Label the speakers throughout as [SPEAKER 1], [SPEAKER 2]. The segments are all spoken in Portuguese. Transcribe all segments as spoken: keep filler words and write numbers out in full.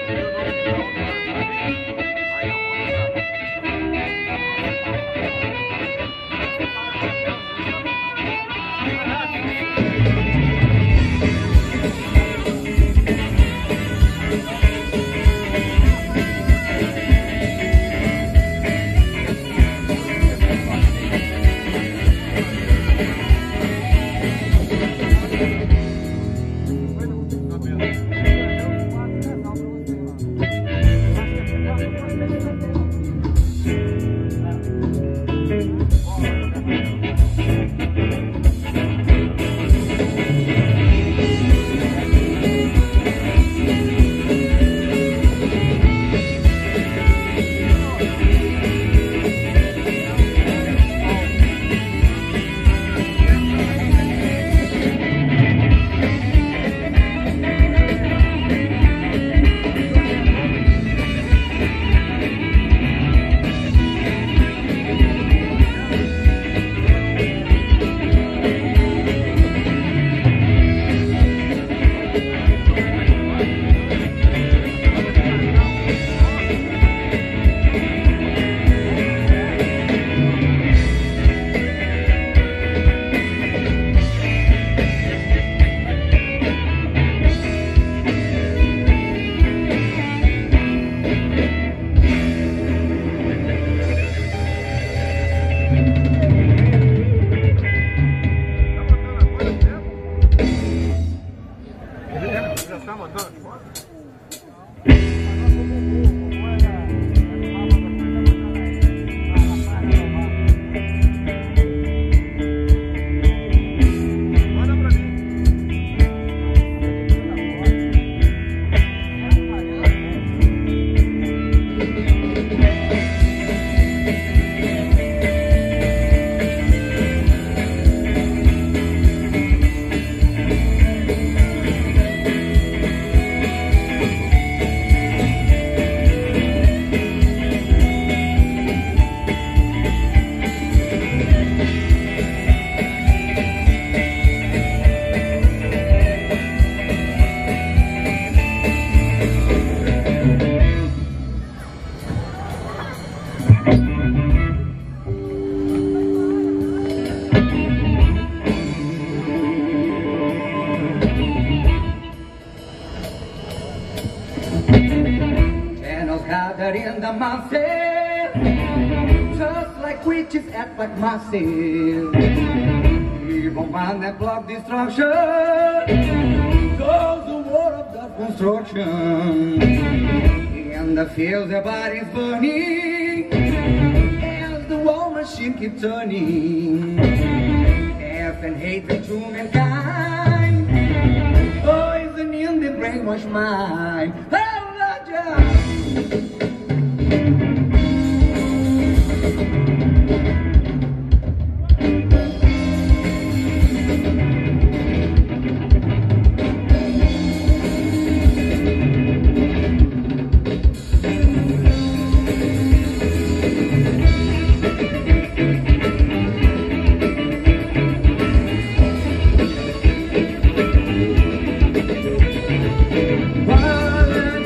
[SPEAKER 1] gathered in the mountain, just like witches at like masses. Even when they block destruction, goes the war of the construction. In the fields the bodies burning, as the war machine keeps turning. Death and hatred to mankind, poison in the brainwashed mind.
[SPEAKER 2] While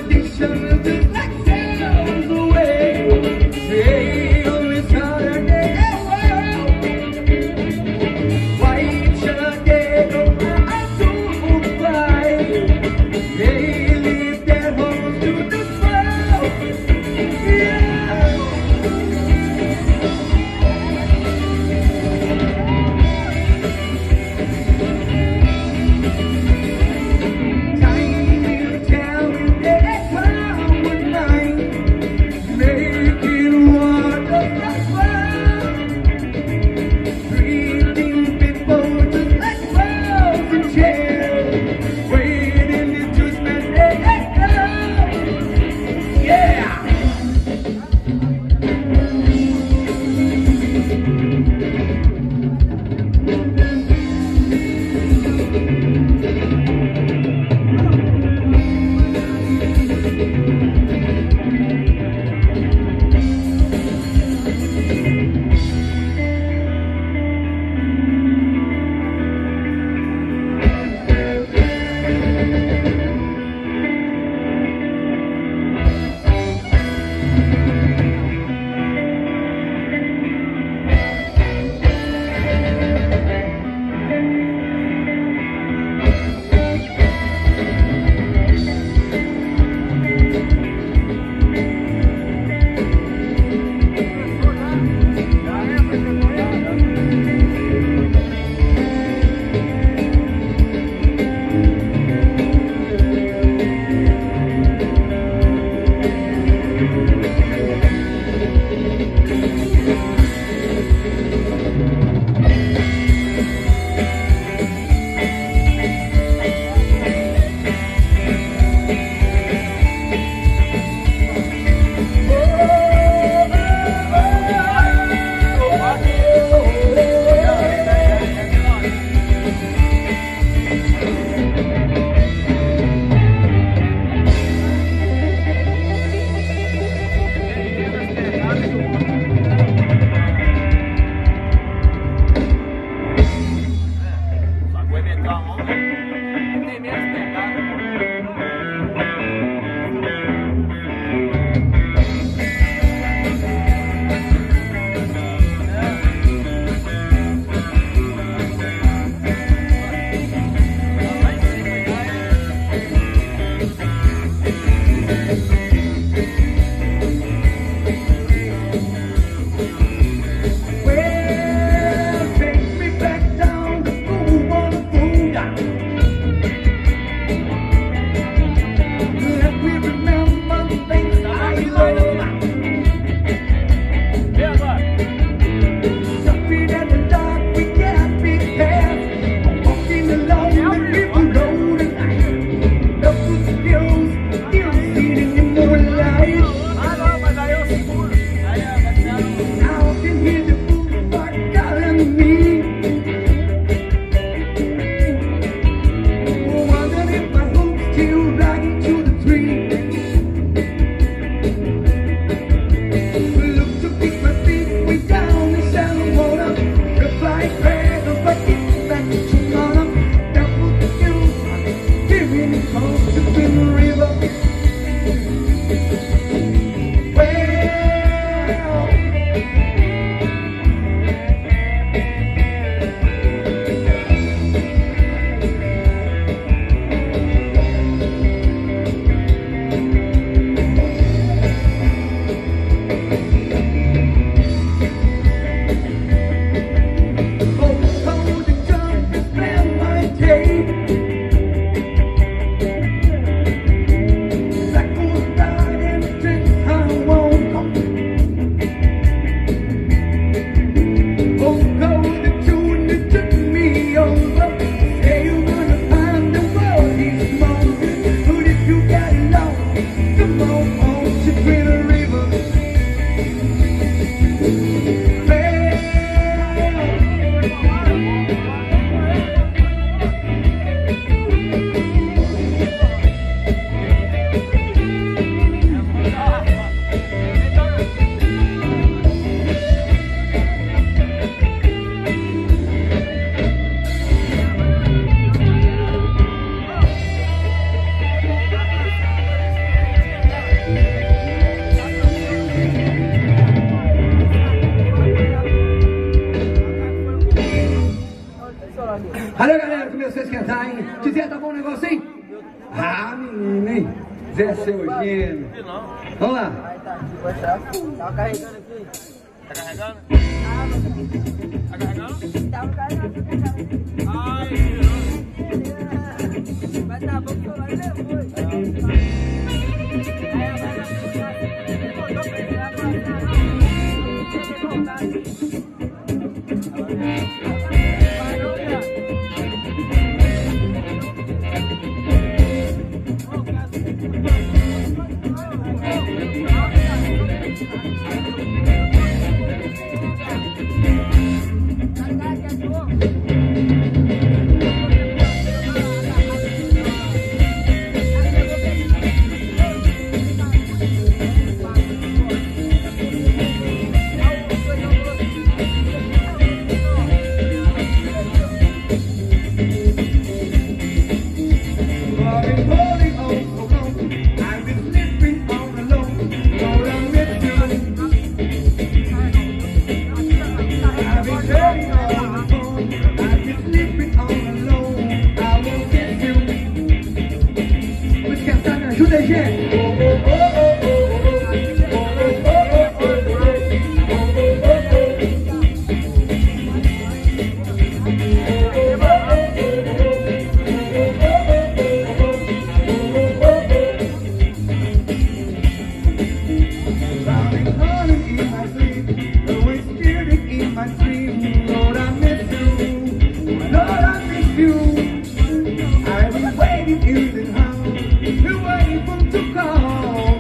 [SPEAKER 1] Valeu, galera, começou a esquentar, hein? Tizé, tá bom o negócio, hein? Ah, menino, hein? Zé seu gênio. Vamos lá.
[SPEAKER 2] Tá carregando aqui. Tá carregando? Tá carregando? Tá carregando. Ai, mas tá bom que eu lá e depois.
[SPEAKER 1] Ajuda, gente! Waiting in the house, waiting for to call.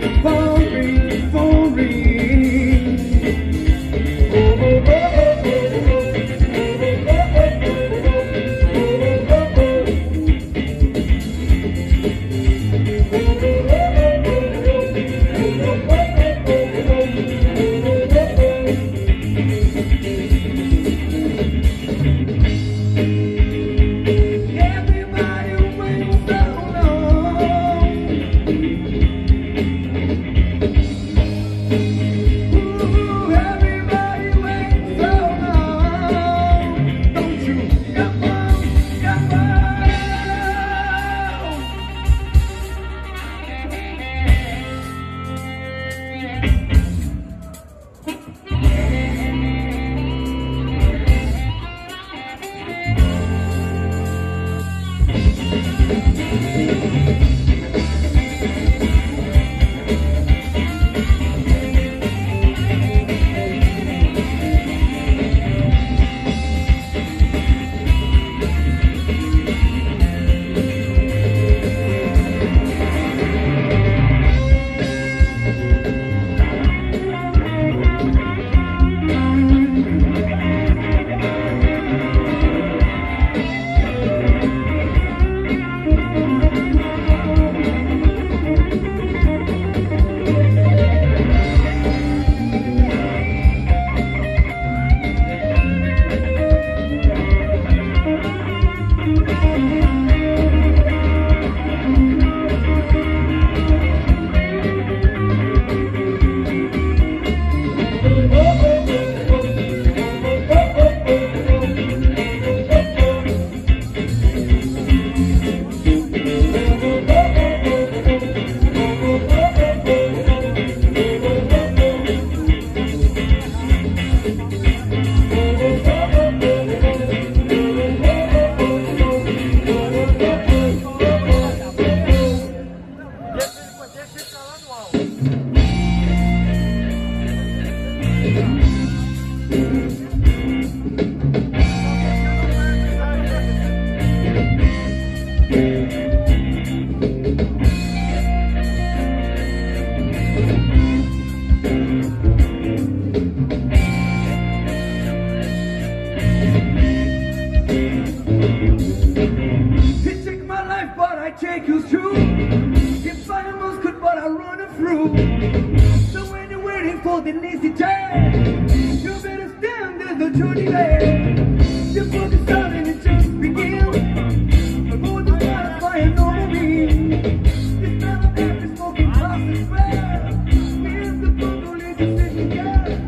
[SPEAKER 1] through. So when you're waiting for the easy turn, you better stand there, the journey there. You put the sun and it just begins. Before the fire, fire, no me. It's not a happy smoking across the square. Here's the bundle, it's a sitting there.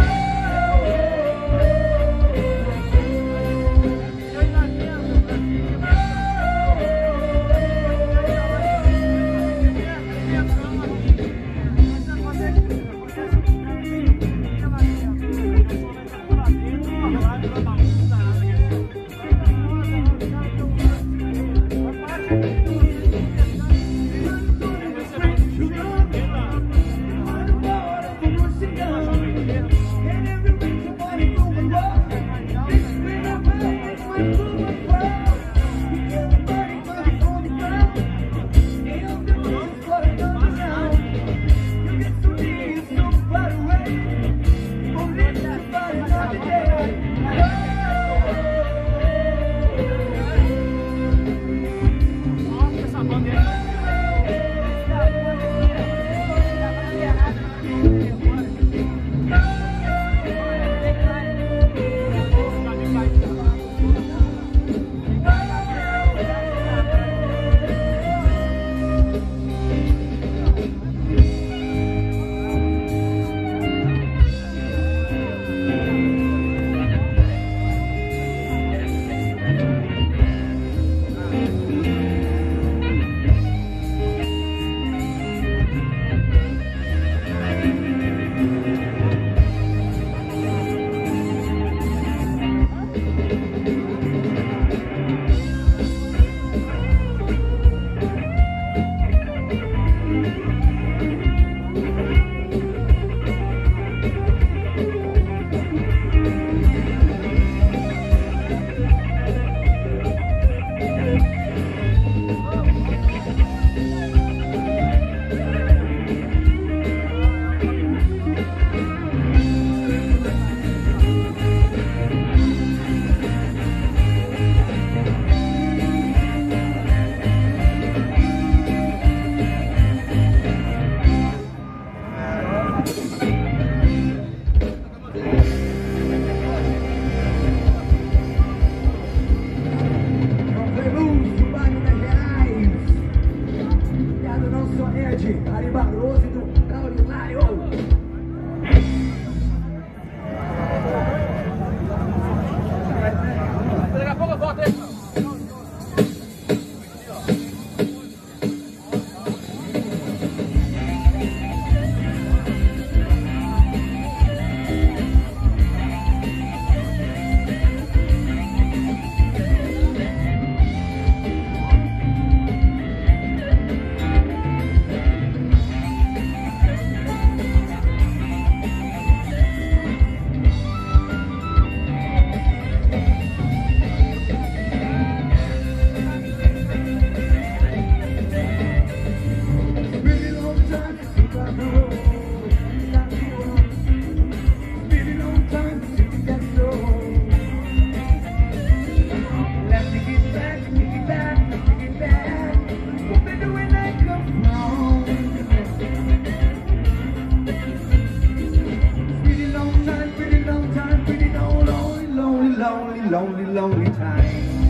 [SPEAKER 1] Lonely, lonely time.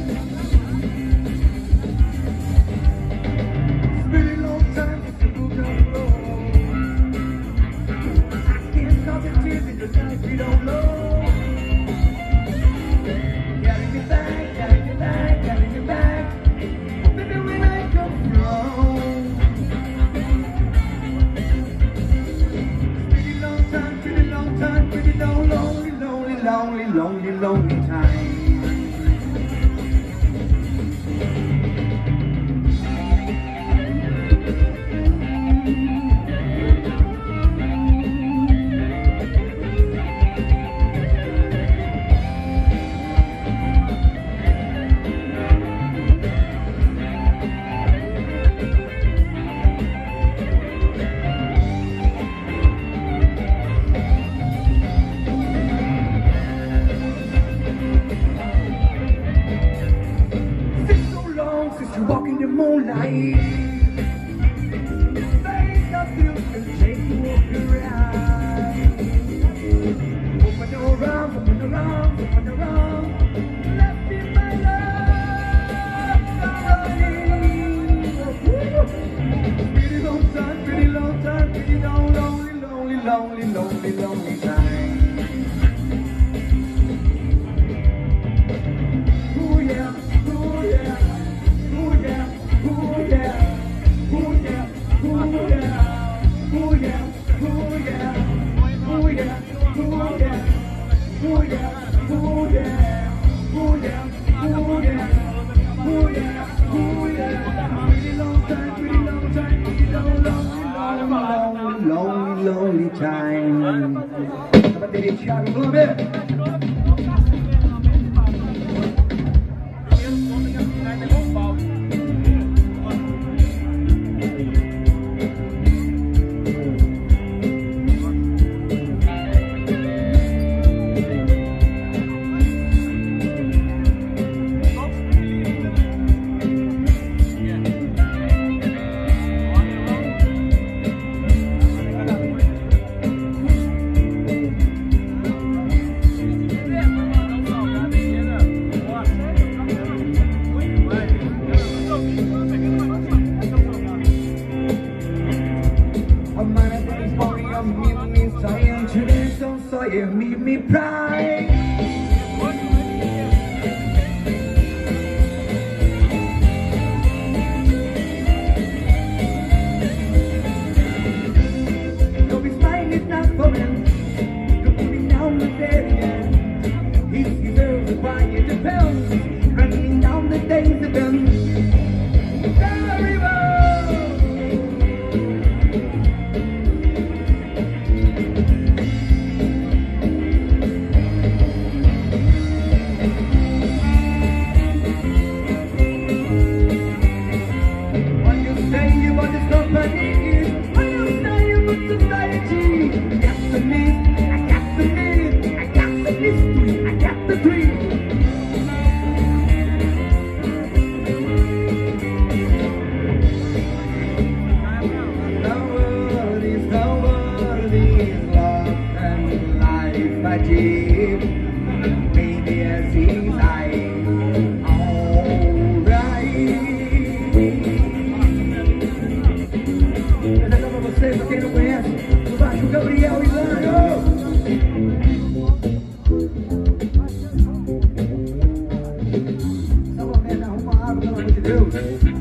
[SPEAKER 1] It's been a long time since you moved on the road. I can't stop the tears in the night we don't know. Gotta get back, gotta get back, gotta get back. Baby, when I come from. Pretty long time, pretty long time, pretty long, lonely, lonely, lonely, lonely, lonely time. Walk in the moonlight, face I feel lonely, lonely time. Ooh yeah, ooh yeah, ooh yeah, ooh yeah, ooh yeah, ooh yeah, ooh yeah, ooh yeah, ooh yeah, ooh yeah, ooh yeah, ooh yeah, ooh yeah, ooh yeah, ooh yeah, ooh yeah. Pretty long time, pretty long time, pretty long, long, long, long, lonely time. A bateria de Thiago, vamos ver. So you meet me pride. Don't be smiling, it's not for him. Don't put me down the very end. He deserves the quiet depends. Running down the days of them. Very well. Baby, as he's high, alright. Vou deixar pra vocês, pra quem não conhece, o baixo Gabriel e Junho. Salomé, arruma água, pelo amor de Deus.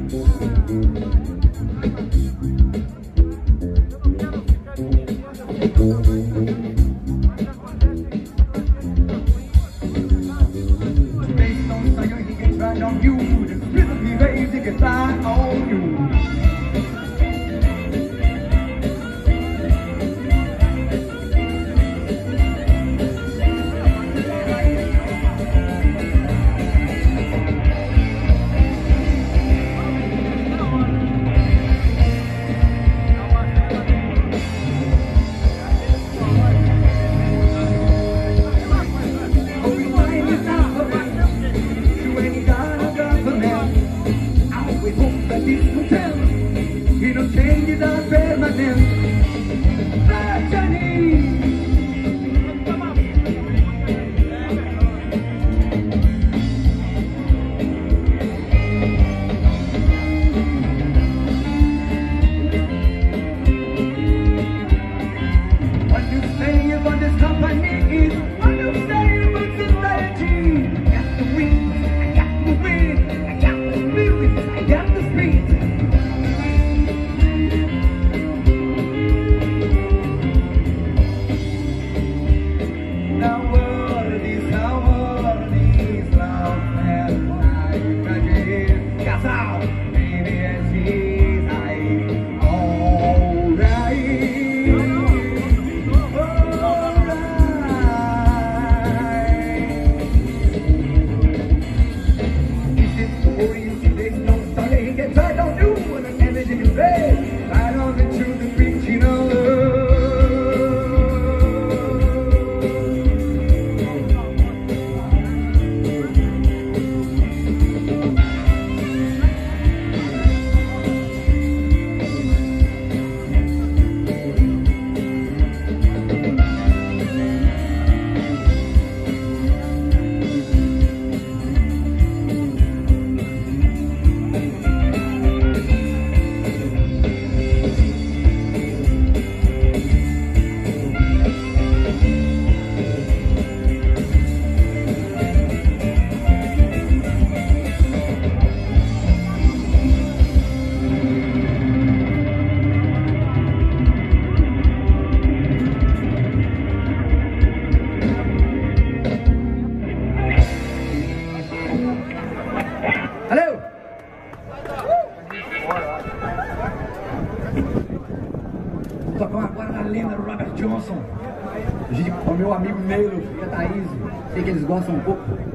[SPEAKER 1] On you, the rhythm he raised, it can fly on you. He don't change it up permanent. What you say about this company is what you say about society. I got the wings, I got the wind, I got the spirit, I got the speed. Vou tocar agora na lenda do Robert Johnson. O meu amigo Neilo e a Thaís. Sei que eles gostam um pouco.